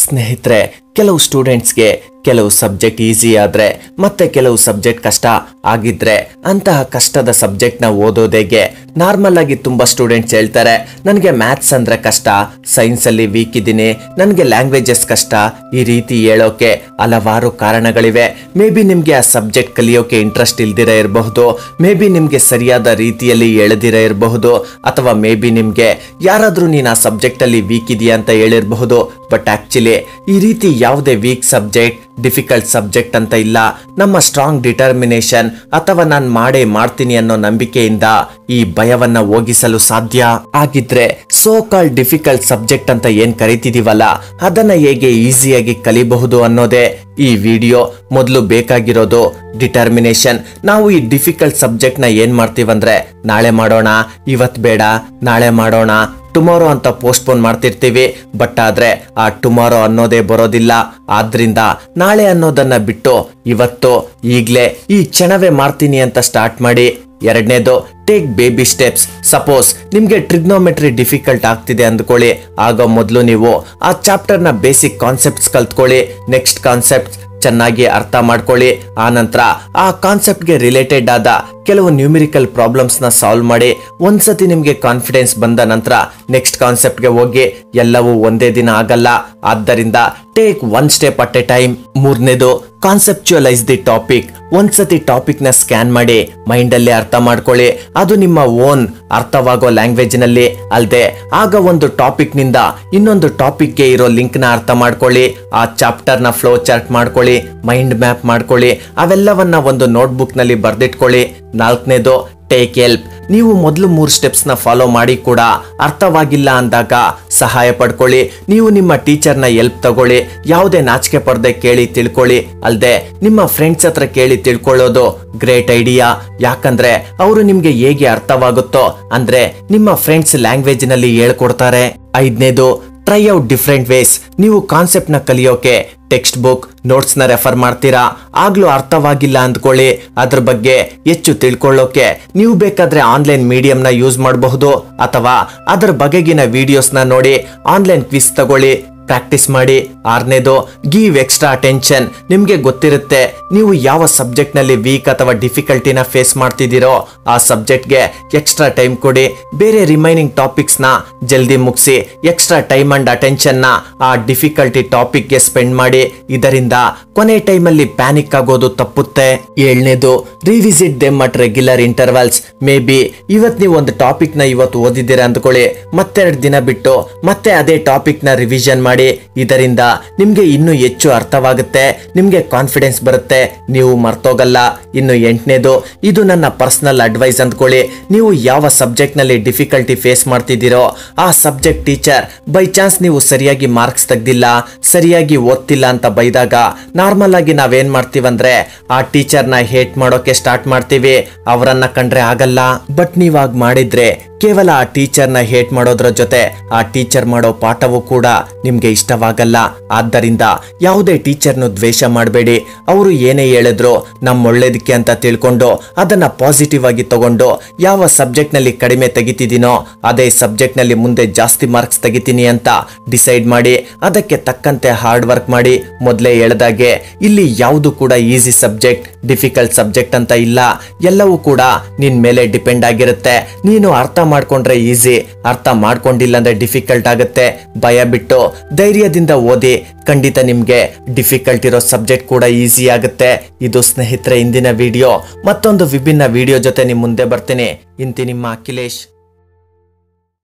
ಸ್ನೇಹಿತರೆ, ಕೆಲವು ಸ್ಟೂಡೆಂಟ್ಸ್ಗೆ ಕೆಲವು ಸಬ್ಜೆಕ್ಟ್ ಈಸಿ ಆದ್ರೆ ಮತ್ತೆ ಕೆಲವು ಸಬ್ಜೆಕ್ಟ್ ಕಷ್ಟ ಆಗಿದ್ರೆ ಅಂತಹ ಕಷ್ಟದ ಸಬ್ಜೆಕ್ಟ್ ನ ಓದೋದೇಗೆ ನಾರ್ಮಲ್ ಆಗಿ ತುಂಬಾ ಸ್ಟೂಡೆಂಟ್ಸ್ ಹೇಳ್ತಾರೆ, ನನಗೆ ಮ್ಯಾಥ್ಸ್ ಅಂದ್ರೆ ಕಷ್ಟ, ಸೈನ್ಸ್ ಅಲ್ಲಿ ವೀಕ್ ಇದ್ದೀನಿ, ನನಗೆ ಲ್ಯಾಂಗ್ವೇಜಸ್ ಕಷ್ಟ. ಈ ರೀತಿ ಹೇಳೋಕೆ ಹಲವಾರು ಕಾರಣಗಳಿವೆ. ಮೇ ಬಿ ನಿಮ್ಗೆ ಆ ಸಬ್ಜೆಕ್ಟ್ ಕಲಿಯೋಕೆ ಇಂಟ್ರೆಸ್ಟ್ ಇಲ್ದಿರ ಇರಬಹುದು, ಮೇ ಬಿ ನಿಮ್ಗೆ ಸರಿಯಾದ ರೀತಿಯಲ್ಲಿ ಹೇಳದಿರ ಇರಬಹುದು, ಅಥವಾ ಮೇ ಬಿ ನಿಮ್ಗೆ ಯಾರಾದ್ರೂ ನೀನ್ ಆ ಸಬ್ಜೆಕ್ಟ್ ಅಲ್ಲಿ ವೀಕ್ ಇದೆಯಾ ಅಂತ ಹೇಳಿರಬಹುದು. ಬಟ್ ಆಕ್ಚುಲಿ ಈ ರೀತಿ ಯಾವುದೇ ವೀಕ್ ಸಬ್ಜೆಕ್ಟ್, ಡಿಫಿಕಲ್ಟ್ ಸಬ್ಜೆಕ್ಟ್ ಅಂತ ಇಲ್ಲ. ನಮ್ಮ ಸ್ಟ್ರಾಂಗ್ ಡಿಟರ್ಮಿನೇಷನ್ ಅಥವಾ ನಾನು ಮಾಡೇ ಮಾಡ್ತೀನಿ ಅನ್ನೋ ನಂಬಿಕೆಯಿಂದ ಈ ಭಯವನ್ನ ಹೋಗಿಸಲು ಸಾಧ್ಯ. ಆಗಿದ್ರೆ ಸೋ ಕಾಲ್ಡ್ ಡಿಫಿಕಲ್ಟ್ ಸಬ್ಜೆಕ್ಟ್ ಅಂತ ಏನ್ ಕರಿತಿದೀವಲ್ಲ, ಅದನ್ನ ಹೇಗೆ ಈಸಿಯಾಗಿ ಕಲಿಬಹುದು ಅನ್ನೋದೇ ಈ ವಿಡಿಯೋ. ಮೊದಲು ಬೇಕಾಗಿರೋದು ಡಿಟರ್ಮಿನೇಷನ್. ನಾವು ಈ ಡಿಫಿಕಲ್ಟ್ ಸಬ್ಜೆಕ್ಟ್ ನ ಏನ್ ಮಾಡ್ತೀವಂದ್ರೆ, ನಾಳೆ ಮಾಡೋಣ, ಇವತ್ ಬೇಡ, ನಾಳೆ ಮಾಡೋಣ, ಟುಮಾರೋ ಅಂತ ಪೋಸ್ಟ್ಪೋನ್ ಮಾಡ್ತಿರ್ತೀವಿ. ಬಟ್ ಆದ್ರೆ ಆ ಟುಮಾರೋ ಅನ್ನೋದೇ ಬರೋದಿಲ್ಲ. ಆದ್ರಿಂದ ನಾಳೆ ಅನ್ನೋದನ್ನ ಬಿಟ್ಟು ಇವತ್ತು ಈಗ್ಲೇ ಈ ಕ್ಷಣವೇ ಮಾಡ್ತೀನಿ ಅಂತ ಸ್ಟಾರ್ಟ್ ಮಾಡಿ. ಎರಡನೇದು, ಟೇಕ್ ಬೇಬಿ ಸ್ಟೆಪ್ಸ್. ಸಪೋಸ್ ನಿಮ್ಗೆ ಟ್ರಿಗ್ನೋಮೆಟ್ರಿ ಡಿಫಿಕಲ್ಟ್ ಆಗ್ತಿದೆ ಅಂದ್ಕೊಳ್ಳಿ, ಆಗ ಮೊದಲು ನೀವು ಆ ಚಾಪ್ಟರ್ ನ ಬೇಸಿಕ್ ಕಾನ್ಸೆಪ್ಟ್ಸ್ ಕಲ್ತ್ಕೊಳ್ಳಿ. ನೆಕ್ಸ್ಟ್ ಕಾನ್ಸೆಪ್ಟ್ ಚೆನ್ನಾಗಿ ಅರ್ಥ ಮಾಡ್ಕೊಳ್ಳಿ. ಆ ನಂತರ ಆ ಕಾನ್ಸೆಪ್ಟ್ ಗೆ ರಿಲೇಟೆಡ್ ಆದ ಕೆಲವು ನ್ಯೂಮಿರಿಕಲ್ ಪ್ರಾಬ್ಲಮ್ಸ್ ನ ಸಾಲ್ವ್ ಮಾಡಿ. ಒಂದ್ಸತಿ ನಿಮ್ಗೆ ಕಾನ್ಫಿಡೆನ್ಸ್ ಬಂದ ನಂತರ ನೆಕ್ಸ್ಟ್ ಕಾನ್ಸೆಪ್ಟ್ ಗೆ ಹೋಗಿ. ಎಲ್ಲವೂ ಒಂದೇ ದಿನ ಆಗಲ್ಲ, ಆದ್ದರಿಂದ take one step at a time. ಮೂರನೇದು, ಕಾನ್ಸೆಪ್ಚುಯಲೈಸ್ ದಿ ಟಾಪಿಕ್. ಒಂದ್ಸತಿ ಟಾಪಿಕ್ ನ ಸ್ಕ್ಯಾನ್ ಮಾಡಿ ಮೈಂಡ್ ಅಲ್ಲಿ ಅರ್ಥ ಮಾಡ್ಕೊಳ್ಳಿ. ಅದು ನಿಮ್ಮ ಓನ್ ಅರ್ಥವಾಗೋ ಲ್ಯಾಂಗ್ವೇಜ್ ನಲ್ಲಿ ಅಲ್ದೆ. ಆಗ ಒಂದು ಟಾಪಿಕ್ ನಿಂದ ಇನ್ನೊಂದು ಟಾಪಿಕ್ ಗೆ ಇರೋ ಲಿಂಕ್ ನ ಅರ್ಥ ಮಾಡ್ಕೊಳ್ಳಿ. ಆ ಚಾಪ್ಟರ್ ನ ಫ್ಲೋ ಚಾರ್ಟ್ ಮಾಡ್ಕೊಳ್ಳಿ, ಮೈಂಡ್ ಮ್ಯಾಪ್ ಮಾಡ್ಕೊಳ್ಳಿ. ಅವೆಲ್ಲವನ್ನ ಒಂದು ನೋಟ್ಬುಕ್ ನಲ್ಲಿ ಬರ್ದಿಟ್ಕೊಳ್ಳಿ. ನಾಲ್ಕನೇದು, ಟೇಕ್ ಹೆಲ್ಪ್. ನೀವು ಮೊದಲು 3 ಸ್ಟೆಪ್ಸ್ ನ ಫಾಲೋ ಮಾಡಿ ಕೂಡ ಅರ್ಥವಾಗಿಲ್ಲ ಅಂದಾಗ ಸಹಾಯ ಪಡ್ಕೊಳ್ಳಿ. ನೀವು ನಿಮ್ಮ ಟೀಚರ್ ನ ಹೆಲ್ಪ್ ತಗೊಳ್ಳಿ. ಯಾವುದೇ ನಾಚಿಕೆ ಪಡದೆ ಕೇಳಿ ತಿಳ್ಕೊಳ್ಳಿ. ಅಲ್ದೆ ನಿಮ್ಮ ಫ್ರೆಂಡ್ಸ್ ಹತ್ರ ಕೇಳಿ ತಿಳ್ಕೊಳ್ಳೋದು ಗ್ರೇಟ್ ಐಡಿಯಾ. ಯಾಕಂದ್ರೆ ಅವರು ನಿಮ್ಗೆ ಹೇಗೆ ಅರ್ಥವಾಗುತ್ತೋ ಅಂದ್ರೆ ನಿಮ್ಮ ಫ್ರೆಂಡ್ಸ್ ಲ್ಯಾಂಗ್ವೇಜ್ ನಲ್ಲಿ ಹೇಳ್ಕೊಡ್ತಾರೆ. ಐದನೇದು, ಟ್ರೈ ಔಟ್ ಡಿಫ್ರೆಂಟ್ ವೇಸ್. ನೀವು ಕಾನ್ಸೆಪ್ಟ್ ನ ಕಲಿಯೋಕೆ ಟೆಕ್ಸ್ಟ್ ಬುಕ್, ನೋಟ್ಸ್ ನ ರೆಫರ್ ಮಾಡ್ತೀರಾ, ಆಗ್ಲೂ ಅರ್ಥವಾಗಿಲ್ಲ ಅಂದ್ಕೊಳ್ಳಿ. ಅದ್ರ ಬಗ್ಗೆ ಹೆಚ್ಚು ತಿಳ್ಕೊಳ್ಳೋಕೆ ನೀವು ಬೇಕಾದ್ರೆ ಆನ್ಲೈನ್ ಮೀಡಿಯಂ ನ ಯೂಸ್ ಮಾಡಬಹುದು, ಅಥವಾ ಅದರ ಬಗೆಗಿನ ವಿಡಿಯೋಸ್ ನ ನೋಡಿ ಆನ್ಲೈನ್ ಕ್ವಿಸ್ ತಗೊಳ್ಳಿ, ಪ್ರಾಕ್ಟೀಸ್ ಮಾಡಿ. ಆರನೇದು, ಗಿವ್ ಎಕ್ಸ್ಟ್ರಾ ಅಟೆನ್ಷನ್. ನಿಮ್ಗೆ ಗೊತ್ತಿರುತ್ತೆ ನೀವು ಯಾವ ಸಬ್ಜೆಕ್ಟ್ ನಲ್ಲಿ ವೀಕ್ ಅಥವಾ ಡಿಫಿಕಲ್ಟಿನ ಫೇಸ್ ಮಾಡ್ತಿದ್ದೀರೋ ಆ ಸಬ್ಜೆಕ್ಟ್ ಗೆ ಎಕ್ಸ್ಟ್ರಾ ಟೈಮ್ ಕೊಡಿ. ಬೇರೆ ರಿಮೈನಿಂಗ್ ಟಾಪಿಕ್ಸ್ ನ ಜಲ್ದಿ ಮುಗಿಸಿ ಎಕ್ಸ್ಟ್ರಾ ಟೈಮ್ ಅಂಡ್ ಅಟೆನ್ಷನ್ ನ ಆ ಡಿಫಿಕಲ್ಟಿ ಟಾಪಿಕ್ ಗೆ ಸ್ಪೆಂಡ್ ಮಾಡಿ. ಇದರಿಂದ ಕೊನೆ ಟೈಮ್ ಅಲ್ಲಿ ಪ್ಯಾನಿಕ್ ಆಗೋದು ತಪ್ಪುತ್ತೆ. ಏಳನೇದು, revisit them at regular intervals. Maybe ಇವತ್ ನೀವು ಒಂದು ಟಾಪಿಕ್ ನ ಇವತ್ತು ಓದಿದ್ದೀರಾ ಅಂದ್ಕೊಳ್ಳಿ, ಮತ್ತೆರಡು ದಿನ ಬಿಟ್ಟು ಮತ್ತೆ ಅದೇ ಟಾಪಿಕ್ ನ ರಿವಿಷನ್ ಮಾಡಿ. ಇದರಿಂದ ನಿಮ್ಗೆ ಇನ್ನೂ ಹೆಚ್ಚು ಅರ್ಥವಾಗುತ್ತೆ, ನಿಮ್ಗೆ ಕಾನ್ಫಿಡೆನ್ಸ್ ಬರುತ್ತೆ, ನೀವು ಮರ್ತೋಗಲ್ಲ. ಇನ್ನು ಎಂಟನೇದು, ಇದು ನನ್ನ ಪರ್ಸನಲ್ ಅಡ್ವೈಸ್ ಅಂದ್ಕೊಳ್ಳಿ. ನೀವು ಯಾವ ಸಬ್ಜೆಕ್ಟ್ ನಲ್ಲಿ ಡಿಫಿಕಲ್ಟಿ ಫೇಸ್ ಮಾಡ್ತಿದ್ದೀರೋ ಆ ಸಬ್ಜೆಕ್ಟ್ ಟೀಚರ್ ಬೈ ಚಾನ್ಸ್ ನೀವು ಸರಿಯಾಗಿ ಮಾರ್ಕ್ಸ್ ತೆಗ್ದಿಲ್ಲ, ಸರಿಯಾಗಿ ಓದ್ತಿಲ್ಲ ಅಂತ ಬೈದಾಗ ನಾರ್ಮಲ್ ಆಗಿ ನಾವೇನ್ ಮಾಡ್ತೀವಂದ್ರೆ ಆ ಟೀಚರ್ ನ ಹೇಟ್ ಮಾಡೋಕೆ ಸ್ಟಾರ್ಟ್ ಮಾಡ್ತೀವಿ. ಅವರನ್ನ ಕಂಡ್ರೆ ಆಗಲ್ಲ. ಬಟ್ ನೀವಾಗ ಮಾಡಿದ್ರೆ ಕೇವಲ ಆ ಟೀಚರ್ ನ ಹೇಟ್ ಮಾಡೋದ್ರ ಜೊತೆ ಆ ಟೀಚರ್ ಮಾಡೋ ಪಾಠವೂ ಕೂಡ ನಿಮ್ಗೆ ಇಷ್ಟವಾಗಲ್ಲ. ಆದ್ದರಿಂದ ಯಾವುದೇ ಟೀಚರ್ನು ದ್ವೇಷ ಮಾಡಬೇಡಿ. ಅವರು ಏನೇ ಹೇಳಿದ್ರು ನಮ್ಮ ಒಳ್ಳೇದಕ್ಕೆ ಅಂತ ತಿಳ್ಕೊಂಡು ಅದನ್ನ ಪಾಸಿಟಿವ್ ಆಗಿ ತಗೊಂಡು ಯಾವ ಸಬ್ಜೆಕ್ಟ್ ನಲ್ಲಿ ಕಡಿಮೆ ತೆಗಿತಿದ್ದೀನೋ ಅದೇ ಸಬ್ಜೆಕ್ಟ್ ನಲ್ಲಿ ಮುಂದೆ ಜಾಸ್ತಿ ಮಾರ್ಕ್ಸ್ ತೆಗಿತೀನಿ ಅಂತ ಡಿಸೈಡ್ ಮಾಡಿ ಅದಕ್ಕೆ ತಕ್ಕಂತೆ ಹಾರ್ಡ್ ವರ್ಕ್ ಮಾಡಿ. ಮೊದಲೇ ಹೇಳ್ದಾಗೆ ಇಲ್ಲಿ ಯಾವುದು ಕೂಡ ಈಸಿ ಸಬ್ಜೆಕ್ಟ್, ಡಿಫಿಕಲ್ಟ್ ಸಬ್ಜೆಕ್ಟ್ ಅಂತ ಇಲ್ಲ. ಎಲ್ಲವೂ ಕೂಡ ನಿನ್ ಮೇಲೆ ಡಿಪೆಂಡ್ ಆಗಿರುತ್ತೆ. ನೀನು ಅರ್ಥ ಮಾಡ್ಕೊಂಡ್ರೆ ಈಸಿ, ಅರ್ಥ ಮಾಡ್ಕೊಂಡಿಲ್ಲ ಅಂದ್ರೆ ಡಿಫಿಕಲ್ಟ್ ಆಗುತ್ತೆ. ಭಯ ಬಿಟ್ಟು ಧೈರ್ಯದಿಂದ ಓದಿ, ಖಂಡಿತ ನಿಮ್ಗೆ ಡಿಫಿಕಲ್ಟ್ ಇರೋ ಸಬ್ಜೆಕ್ಟ್ ಕೂಡ ಈಸಿ ಆಗುತ್ತೆ. ಇದು ಸ್ನೇಹಿತರೆ ಇಂದಿನ ವಿಡಿಯೋ. ಮತ್ತೊಂದು ವಿಭಿನ್ನ ವಿಡಿಯೋ ಜೊತೆ ನಿಮ್ ಮುಂದೆ ಬರ್ತೀನಿ. ಇಂತಿ ನಿಮ್ಮ ಅಖಿಲೇಶ್.